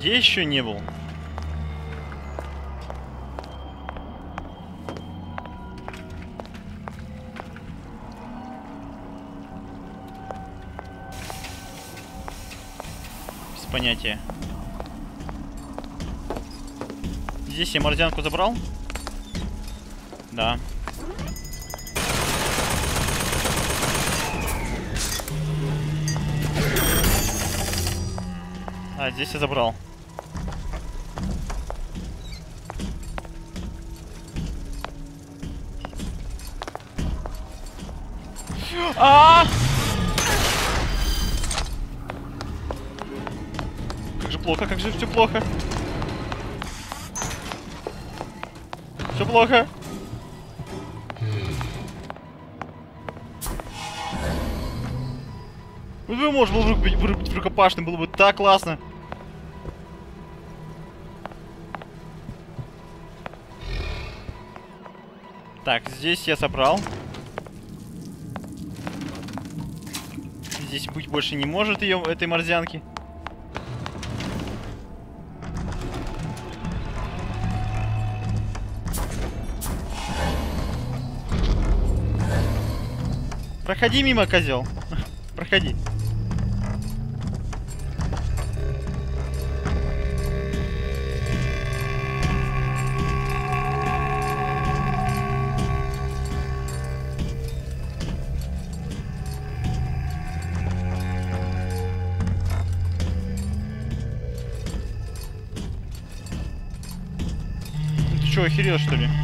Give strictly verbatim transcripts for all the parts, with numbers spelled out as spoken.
Где еще не был? Без понятия. Здесь я морзянку забрал? Да. А, здесь я забрал. А! Как же плохо, как же все плохо. Все плохо. Ну, ты можешь был быть, быть рукопашным, было бы так классно. Так, здесь я собрал. Здесь быть больше не может ее, этой морзянки. Проходи мимо, козел. Проходи. Ты что, охерел, что ли?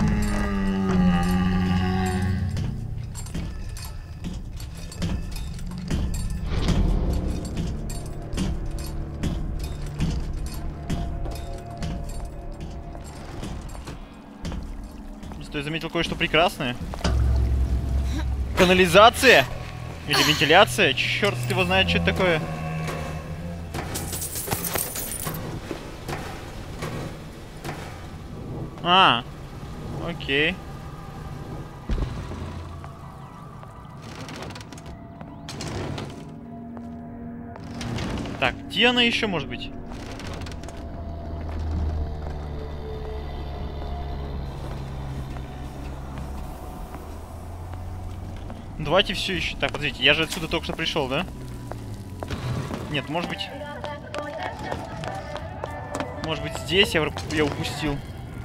Я заметил кое-что прекрасное. Канализация? Или вентиляция? Черт его знает, что это такое. А, окей. Так, где она еще может быть? Давайте все еще. Так, подождите, я же отсюда только что пришел, да? Нет, может быть. Может быть, здесь я, я упустил.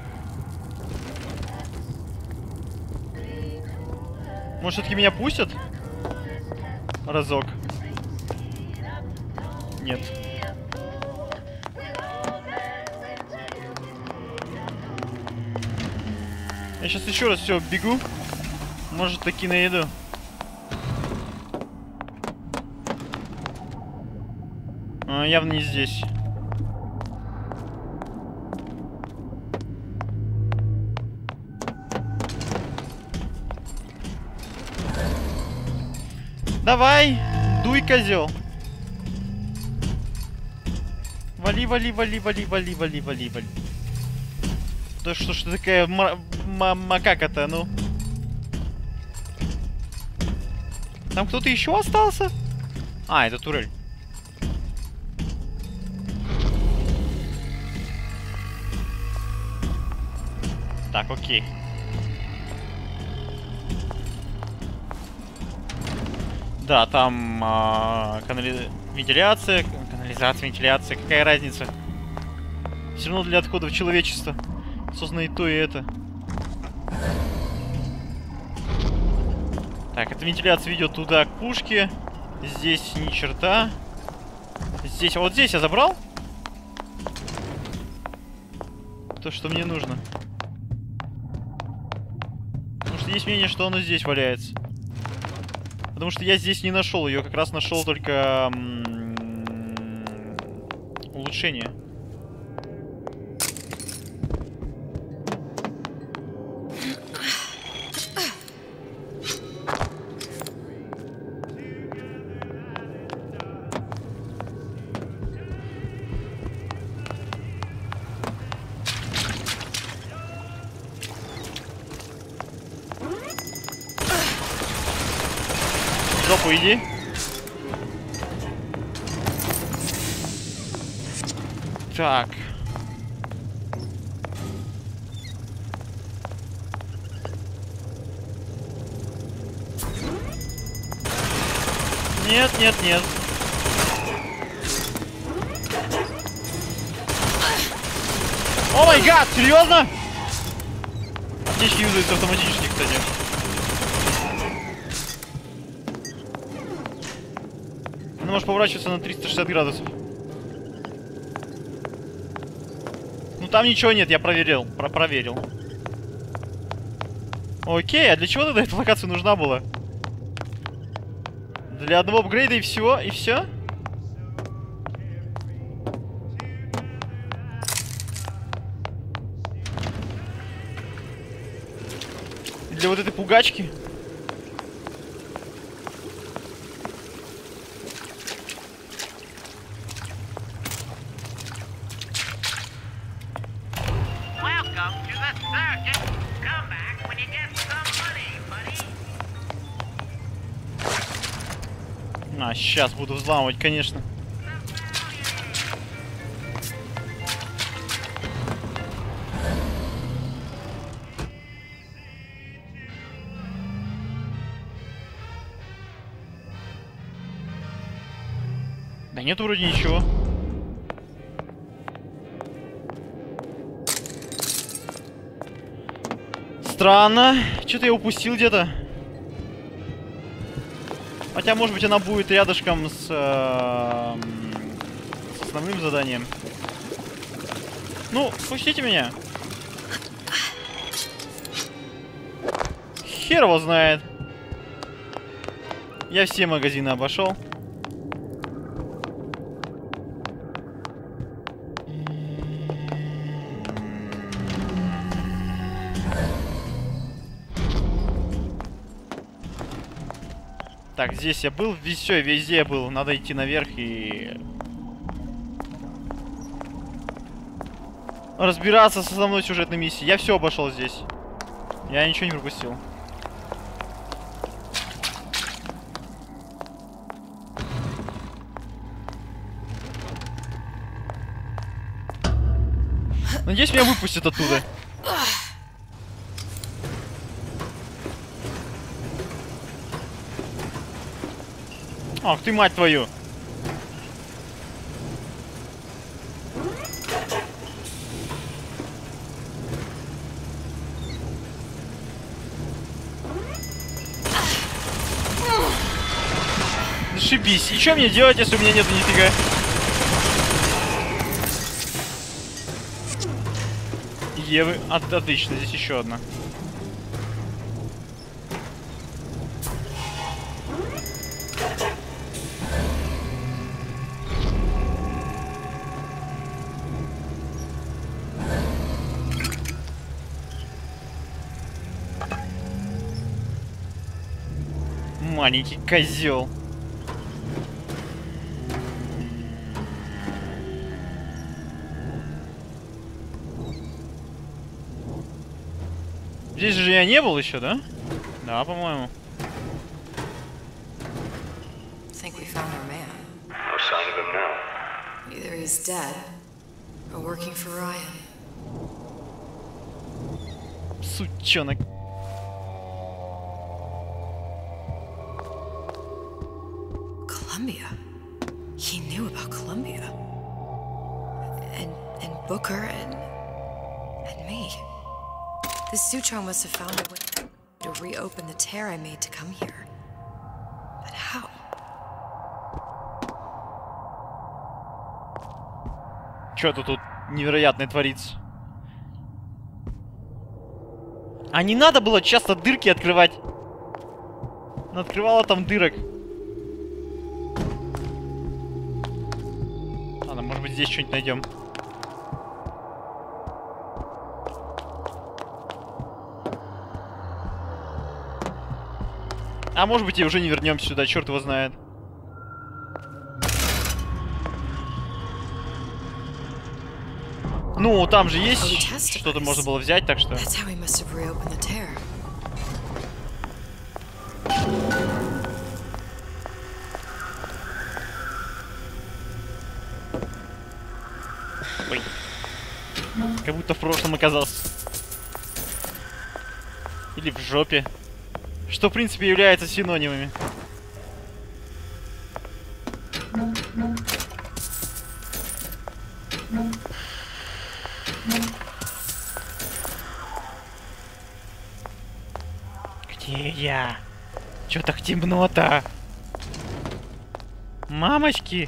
Может, все-таки меня пустят? Разок. Нет. Я сейчас еще раз все бегу. Может, таки найду. А, явно не здесь. Давай, дуй, козел. Вали, вали, вали, вали, вали, вали, вали, вали. Да что ж ты такая макака-то, ну? Там кто-то еще остался? А, это турель. Так, окей. Да, там а, канали... вентиляция, канализация, вентиляция, какая разница? Все равно для отходов человечества создано и то, и это. Так, эта вентиляция ведет туда, к пушке. Здесь ни черта. Здесь, вот здесь я забрал то, что мне нужно. Потому что есть мнение, что оно здесь валяется. Потому что я здесь не нашел ее, как раз нашел только улучшение. В жопу иди. Так. Нет, нет, нет. О май гад, серьезно? Аптечки юзаются автоматически, кстати. Она может поворачиваться на триста шестьдесят градусов. Ну там ничего нет, я проверил. Про проверил. Окей, а для чего тогда эта локация нужна была? Для одного апгрейда и всего, и все? Для вот этой пугачки? А, сейчас буду взламывать, конечно. Да нет, вроде ничего. Странно. Что-то я упустил где-то. Хотя, может быть, она будет рядышком с, э, с основным заданием. Ну, пустите меня. Хер его знает. Я все магазины обошел. Так, здесь я был, все, везде я был. Надо идти наверх и... разбираться с основной сюжетной миссией. Я все обошел здесь. Я ничего не пропустил. Надеюсь, меня выпустят оттуда. Ах ты, мать твою! Зашибись. И что мне делать, если у меня нет нифига? Евы. От, отлично, здесь еще одна. Маленький козел. Здесь же я не был еще, да? Да, по-моему. Сучонок. Columbia. He knew about Columbia. And and Booker and and me. The Sutro must have found a way to reopen the tear I made to come here. But how? Что-то тут невероятное творится. А не надо было часто дырки открывать. Она открывала там дырок. Ладно, может быть, здесь что-нибудь найдем. А может быть, и уже не вернемся сюда, черт его знает. Ну, там же есть что-то можно было взять, так что... Ой. Как будто в прошлом оказался. Или в жопе. Что, в принципе, является синонимами. Где я? Чё так темно-то? Мамочки!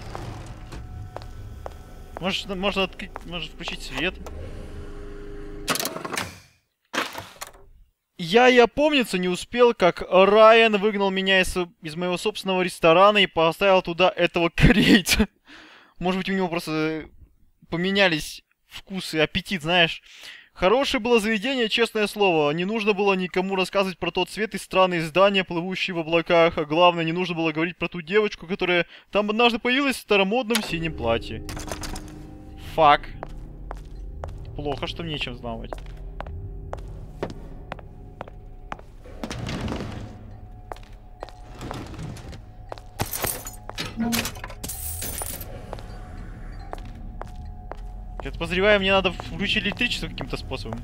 Может, можно открыть, может включить свет? Я и опомниться не успел, как Райан выгнал меня из, из моего собственного ресторана и поставил туда этого корейца. Может быть, у него просто поменялись вкус и аппетит, знаешь. Хорошее было заведение, честное слово. Не нужно было никому рассказывать про тот цвет и странные здания, плывущие в облаках. А главное, не нужно было говорить про ту девочку, которая там однажды появилась в старомодном синем платье. Фак. Плохо, что мне нечем знавать. Я подозреваю, мне надо включить электричество каким-то способом.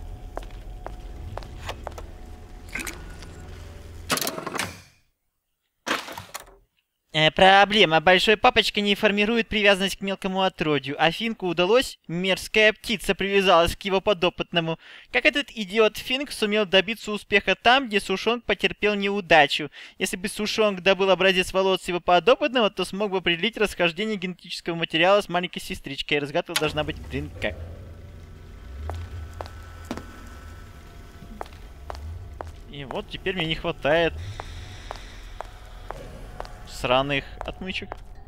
Э, проблема. Большой папочка не формирует привязанность к мелкому отродью. А Финку удалось? Мерзкая птица привязалась к его подопытному. Как этот идиот Финк сумел добиться успеха там, где Сушонг потерпел неудачу? Если бы Сушонг добыл образец волос его подопытного, то смог бы определить расхождение генетического материала с маленькой сестричкой. Разгадка должна быть, блин, как? И вот теперь мне не хватает сраных отмычек.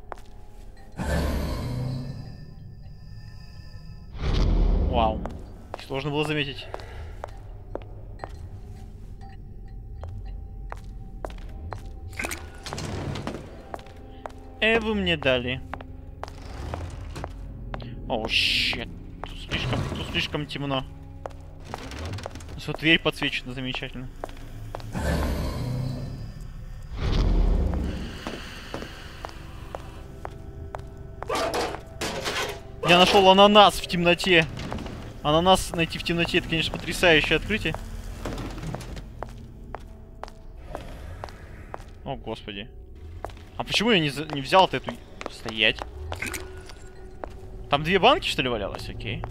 Вау. Сложно было заметить. Э, вы мне дали. О, щет. Тут слишком, тут слишком темно. Вот дверь подсвечена замечательно. Я нашел ананас в темноте. Ананас найти в темноте — это, конечно, потрясающее открытие. О, господи. А почему я не, за... не взял-то эту... Стоять. Там две банки, что ли, валялось? Окей.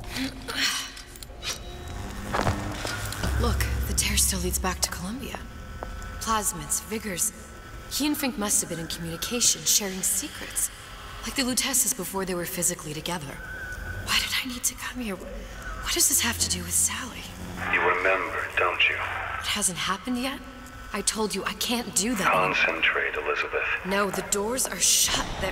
Look, the tear still leads back to Columbia. Plasmids, Vigors. He and Fink must have been in communication, sharing secrets. Like the Lutesses before they were physically together. Why did I need to come here? What does this have to do with Sally? You remember, don't you? It hasn't happened yet? I told you I can't do that anymore. Concentrate, Elizabeth. No, the doors are shut. They're...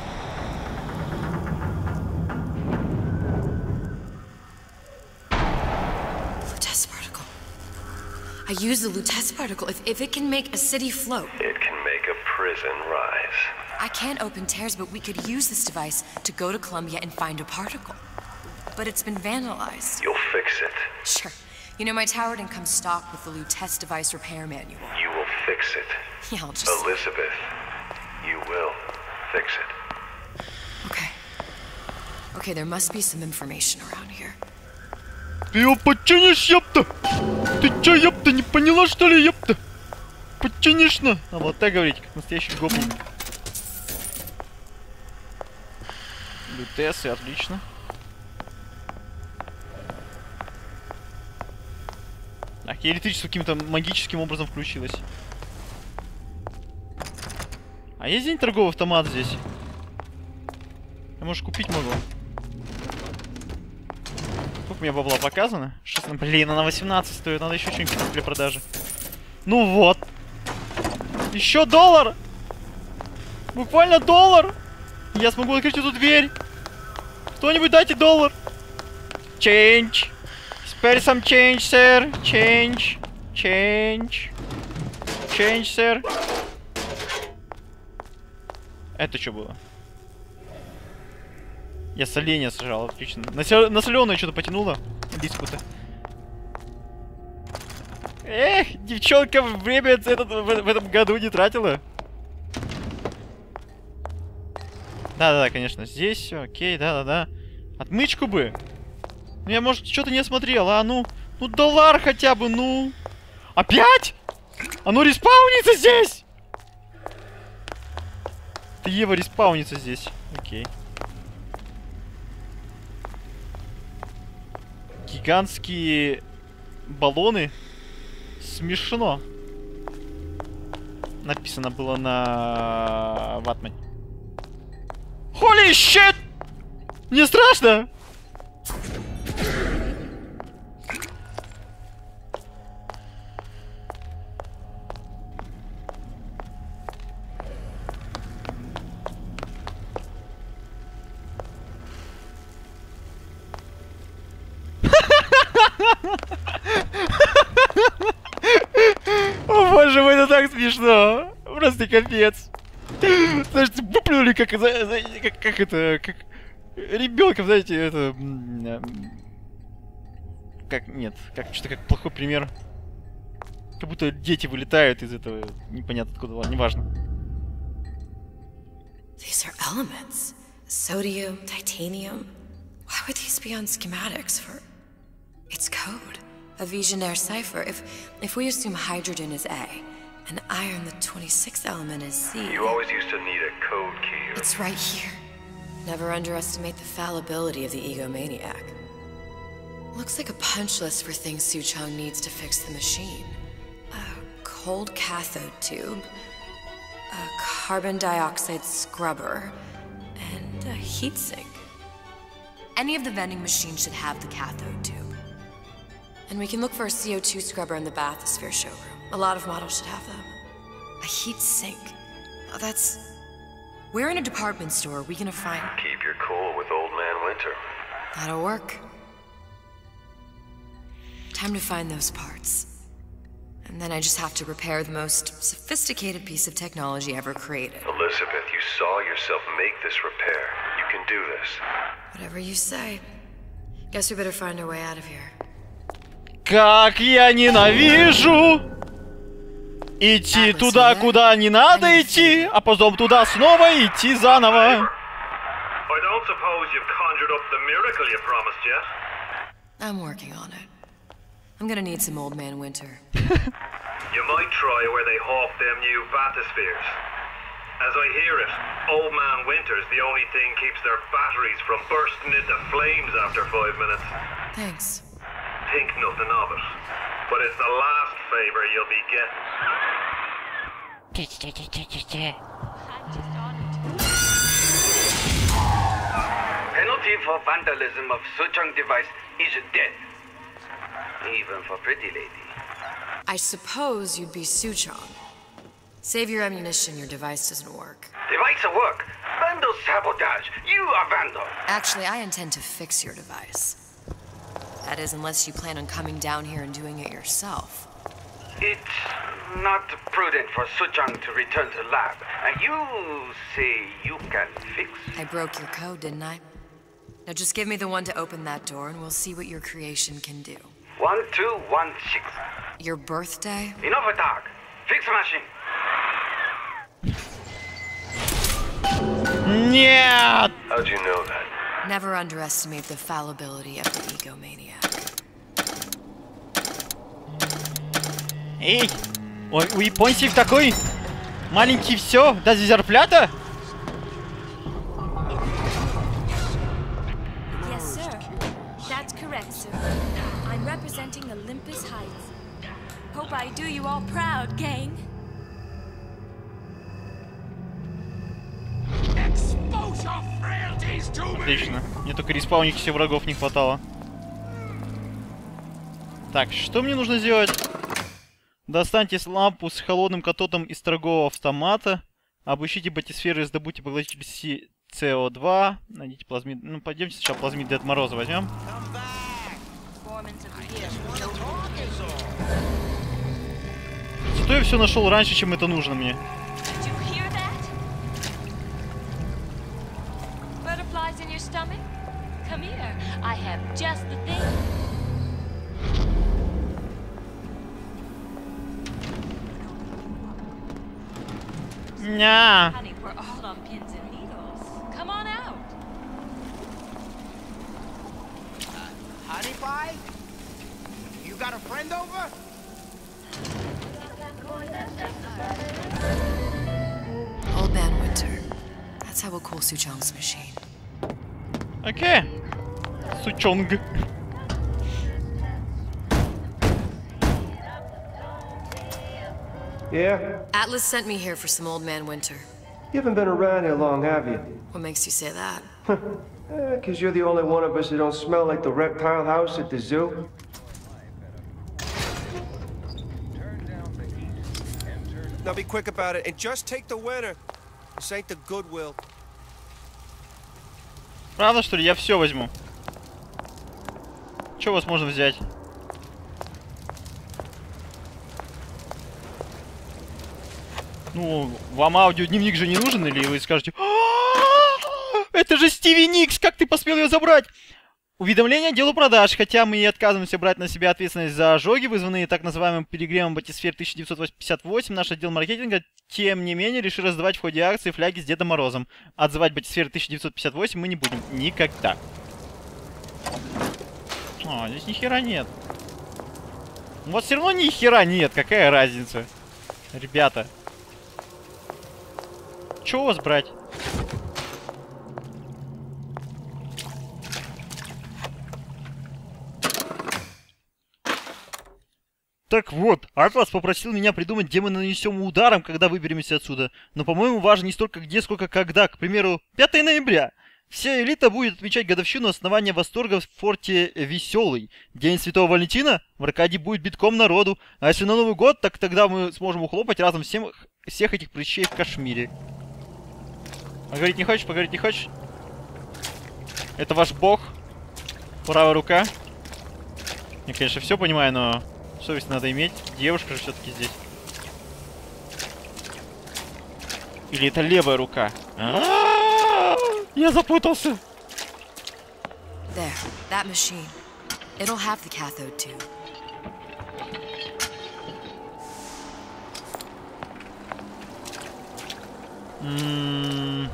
Lutece particle. I use the Lutece particle. If, if it can make a city float... It can make a prison rise. I can't open tears, but we could use this device to go to Columbia and find a particle. But it's been vandalized. You'll fix it. Sure. You know, my tower didn't come stocked with the Lutece device repair manual. You will fix it. Yeah, I'll just... Elizabeth, you will fix it. Okay. Okay, there must be some information around here. Ты его починишь, ёпта! Ты чё, ёпта, не поняла, что ли, ёпта? Починишь, на? А вот так говорите, как настоящий гопник. Лютесы, отлично. Так, и электричество каким-то магическим образом включилось. А есть день торговый автомат здесь? Я, может, купить могу. Сколько у меня бабла показано? шестнадцать. Блин, она восемнадцать стоит. Надо еще что-нибудь купить для продажи. Ну вот. Еще доллар! Буквально доллар! Я смогу открыть эту дверь. Кто-нибудь дайте доллар. Change. Spare some change, sir. Change. Change. Change, sir. Это что было? Я соленья сжал, отлично. На, на соленое что-то потянуло. Дискута. Эх, девчонка время этот, в, в этом году не тратила. Да-да-да, конечно, здесь все, окей, да-да-да. Отмычку бы. Ну, я, может, что-то не смотрел, а ну... Ну, доллар хотя бы, ну... Опять? Оно респаунится здесь! Это Ева респаунится здесь. Окей. Гигантские баллоны. Смешно. Написано было на ватмане. Holy shit! Мне страшно! О боже мой, это так смешно! Просто капец! Знаете, выплюнули как, как, как это, как ребенка, знаете, это... Как, нет, как что-то как плохой пример. Как будто дети вылетают из этого, непонятно откуда, ладно, неважно. These are elements. Sodium, titanium. Why would these be on schematics for... It's code. A Visionaire cipher. If if we assume hydrogen is A, and iron, the twenty-sixth element, is C... You always used to need a code key. It's right here. Never underestimate the fallibility of the egomaniac. Looks like a punch list for things Suchong needs to fix the machine. A cold cathode tube, a carbon dioxide scrubber, and a heatsink. Any of the vending machines should have the cathode tube. And we can look for a C O two scrubber in the bathysphere showroom. A lot of models should have them. A heat sink. Oh, that's... Where in a department store are we gonna find... Keep your cool with Old Man Winter. That'll work. Time to find those parts. And then I just have to repair the most sophisticated piece of technology ever created. Elizabeth, you saw yourself make this repair. You can do this. Whatever you say. Guess we better find our way out of here. Как я ненавижу идти туда, куда не надо идти, а потом туда снова идти заново. I don't suppose you've conjured up the miracle you promised yet. I'm working on it. I'm gonna need some Old Man Winter. You might try where they hawk them new bathyspheres. As I hear it, Old Man Winter's the only thing keeps their batteries from bursting into flames after five minutes. Thanks. Think nothing of it, but it's the last favor you'll be getting. Penalty for vandalism of Suchong device is death. Even for pretty lady. I suppose you'd be Suchong. Save your ammunition, your device doesn't work. Device at work. Vandal sabotage. You are vandal. Actually, I intend to fix your device. That is, unless you plan on coming down here and doing it yourself. It's not prudent for Suchong to return to lab. And you say you can fix? I broke your code, didn't I? Now just give me the one to open that door and we'll see what your creation can do. One, two, one, six. Your birthday? Enough talk. Fix machine. Нет! How'd you know that? Never underestimate the fallibility of the egomaniac. Эй! Ой, у японцев такой маленький все, даже зарплата? Yes, sir. That's correct, sir. I'm representing Olympus Heights. Hope I do you all proud, gang. Отлично. Мне только респаунить все врагов не хватало. Так, что мне нужно сделать? Достаньте лампу с холодным катодом из торгового автомата. Обыщите батисферы и сдобудьте поглотитель си о два. Найдите плазмид... Ну, пойдемте сначала плазмид Дед Мороза возьмем. Что я все нашел раньше, чем это нужно мне? Butterflies in your stomach? Come here. I have just the thing. Ня. Honey, we're all on pins and needles. Come on out. twenty-five? You got a friend over? Old Man Winter. That's how we'll call Suchong's machine. Окей. Сучонг. Yeah? Atlas sent me here for some Old Man Winter. You haven't been around here long, have you? What makes you say that? Eh, 'cause you're the only one of us that don't smell like the reptile house at the zoo. Now be quick about it and just take the winner. This ain't the Goodwill. Правда, что ли? Я все возьму. Что у вас можно взять? Ну, вам аудиодневник же не нужен, или вы скажете: это же Стиви Никс, как ты посмел ее забрать? Уведомление делу продаж. Хотя мы и отказываемся брать на себя ответственность за ожоги, вызванные так называемым перегревом Батисфер тысяча девятьсот пятьдесят восемь, наш отдел маркетинга, тем не менее, решил раздавать в ходе акции фляги с Дедом Морозом. Отзывать Батисфер тысяча девятьсот пятьдесят восемь мы не будем. Никогда. А, здесь ни хера нет. Вот все равно ни хера нет. Какая разница? Ребята. Че у вас брать? Так вот, Атлас попросил меня придумать, где мы нанесем ударом, когда выберемся отсюда. Но, по-моему, важно не столько где, сколько когда. К примеру, пятое ноября. Вся элита будет отмечать годовщину основания Восторга в форте Веселый. День Святого Валентина в Аркадии будет битком народу. А если на Новый год, так тогда мы сможем ухлопать разом всем, всех этих прыщей в Кашмире. Поговорить не хочешь? Поговорить не хочешь? Это ваш бог? Правая рука? Я, конечно, все понимаю, но совесть надо иметь. Девушка же все-таки здесь. Или это левая рука? А-а-а! Я запутался. There, that machine. It'll have the cathode too. М-м-м.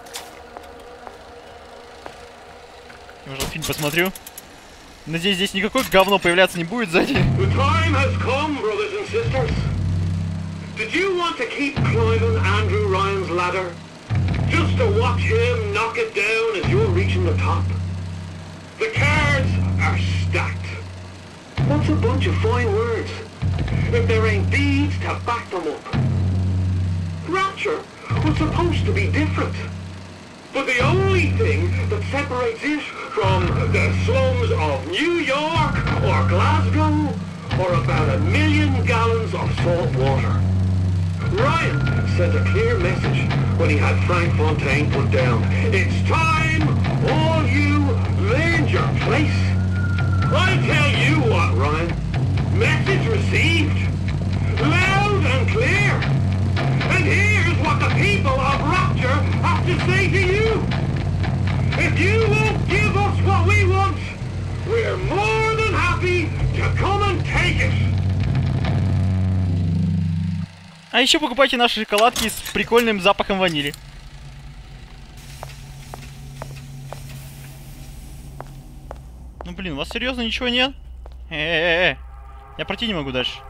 Может, фильм посмотрю? Надеюсь, здесь никакое говно появляться не будет сзади. The time has come, brothers and sisters. Did you want to keep climbing Andrew Ryan's ladder? Just to watch him knock it down as you're reaching the top? The cards are stacked. What's a bunch of fine words if there ain't deeds to back them up? Rapture was supposed to be different. But the only thing that separates it from the slums of New York or Glasgow or about a million gallons of salt water. Ryan sent a clear message when he had Frank Fontaine put down. It's time all you learned your place. I tell you what, Ryan. Message received. Loud and clear. And here's what the people of Rapture have to say to you. If you won't give us what we want, we're more than happy to come and take it. А еще покупайте наши шоколадки с прикольным запахом ванили. Ну блин, у вас серьезно ничего нет? Э-э-э. Я пройти не могу дальше.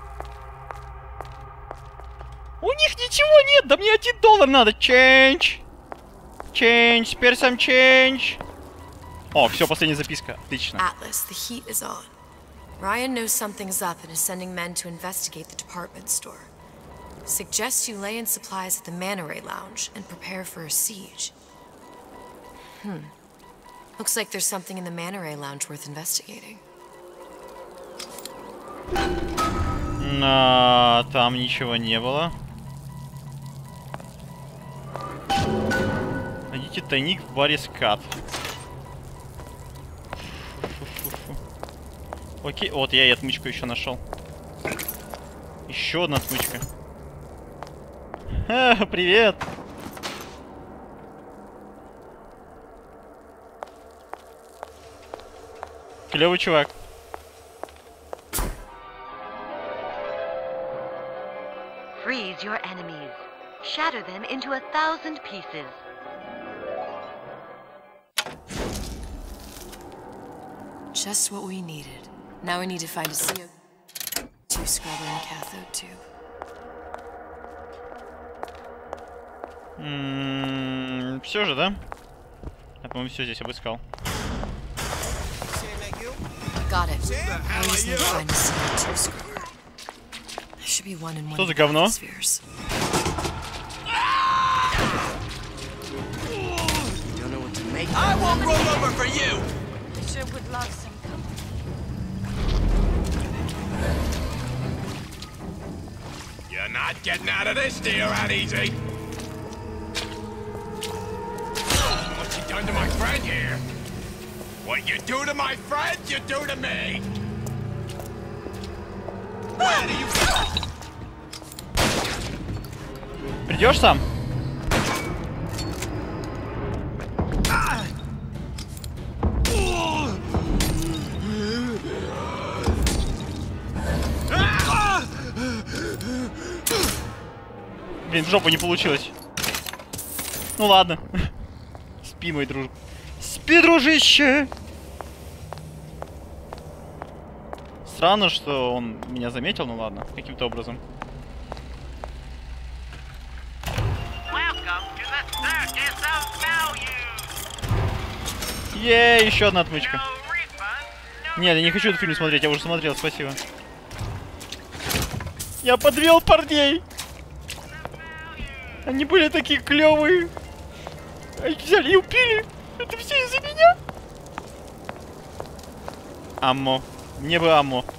У них ничего нет! Да мне один доллар надо! Change! Change! Теперь сам change! О, все, последняя записка. Отлично. Atlas, the heat is on. Ryan knows something's up and is sending men to investigate the department store. Suggests you lay in supplies at the Manta Ray Lounge and prepare for a siege. Hmm. Looks like there's something in the Manta Ray Lounge worth investigating. А, там ничего не было. Найдите тайник в баре Скат. Окей, вот я и отмычку еще нашел. Еще одна отмычка. Ха, привет! Клевый чувак. Freeze your enemies. Shatter them into a thousand pieces. Just what we needed. Now we need to find a C O two scrubber and a cathode tube. Ммм, все же, да? Я, по-моему, все здесь обыскал. Got it. I just need to find a C O two scrubber. There should be one in one Что of за the говно? spheres. Don't know what to make. I won't roll over for you! Sure would love some company. You're not getting out of this, dear, that easy. What you done to my friend here? What you do to my friend, you do to me. Where do you go? Придешь сам? Блин, в жопу не получилось. Ну ладно. Спи, мой друг. Спи, дружище! Странно, что он меня заметил, ну ладно, каким-то образом. Ей, еще одна отмычка. Нет, я не хочу этот фильм смотреть, я уже смотрел, спасибо. Я подвел парней. Они были такие клевые. Они взяли и убили. Это все из-за меня. Аммо. Мне бы аммо.